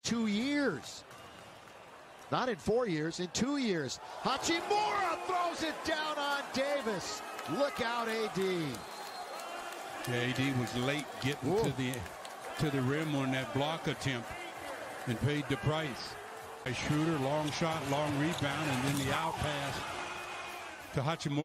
2 years. Not in 4 years, in 2 years. Hachimura throws it down on Davis. Look out, AD. Yeah, AD was late getting to the rim on that block attempt and paid the price. A Schroeder, long shot, long rebound, and then the out pass to Hachimura.